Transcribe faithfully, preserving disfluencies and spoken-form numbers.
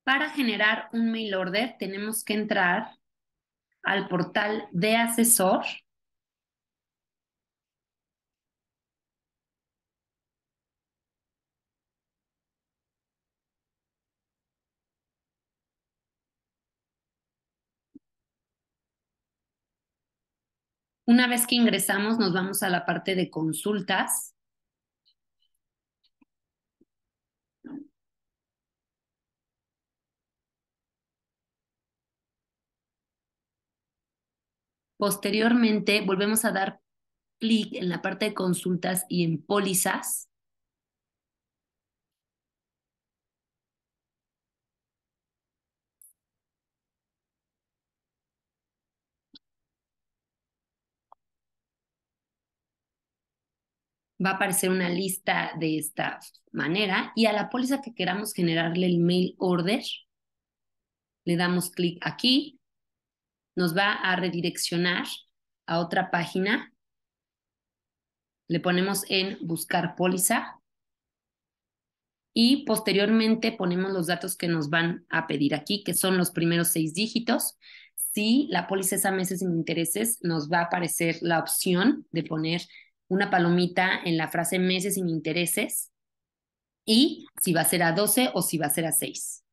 Para generar un mail order tenemos que entrar al portal de asesor. Una vez que ingresamos, nos vamos a la parte de consultas. Posteriormente, volvemos a dar clic en la parte de consultas y en pólizas. Va a aparecer una lista de esta manera y a la póliza que queramos generarle el mail order, le damos clic aquí, nos va a redireccionar a otra página, le ponemos en buscar póliza y posteriormente ponemos los datos que nos van a pedir aquí, que son los primeros seis dígitos. Si la póliza es a meses sin intereses, nos va a aparecer la opción de poner una palomita en la frase meses sin intereses y si va a ser a doce o si va a ser a seis.